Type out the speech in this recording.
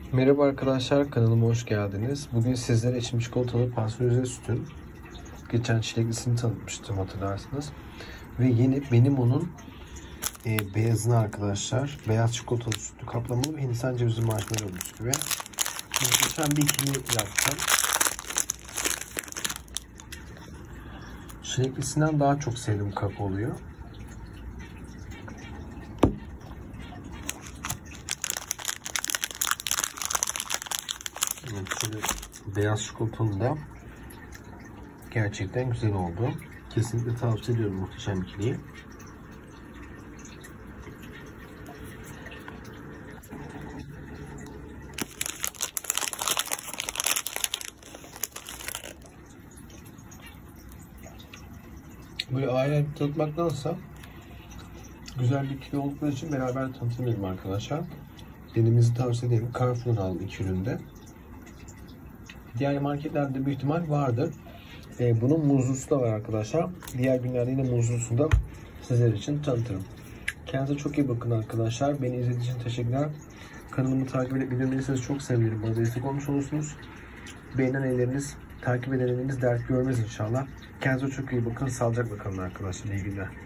Merhaba arkadaşlar, kanalıma hoş geldiniz. Bugün sizlere içim çikolatalı pastörize sütün geçen çileklisini tanıtmıştım, hatırlarsınız. Ve yeni benim onun beyazını arkadaşlar, beyaz çikolatalı sütlü kaplamalı ve Hindistan cevizli marshmallow bisküvi. Muhteşem bir ikili yaptım. Çileklisinden daha çok sevdiğim kakaoluyu. Şöyle beyaz çikolatalı da gerçekten güzel oldu. Kesinlikle tavsiye ediyorum muhteşem ikiliyi. Böyle ayrı tanıtmaktansa güzel bir ikili oldukları için beraber tanıtmayalım arkadaşlar. Denemizi tavsiye ederim. Carrefour'un aldım iki üründe. Diğer marketlerde bir ihtimal vardır. Bunun muzlusu da var arkadaşlar. Diğer günlerde yine muzlusunu da sizler için tanıtırım. Kendinize çok iyi bakın arkadaşlar. Beni izlediğiniz için teşekkürler. Kanalımı takip edip bildirimleri çok sevinirim. Bana destek olmuş olursunuz. Beğenen elleriniz, takip eden elleriniz dert görmez inşallah. Kendinize çok iyi bakın. Sağlıcakla kalın arkadaşlar. İyi günler.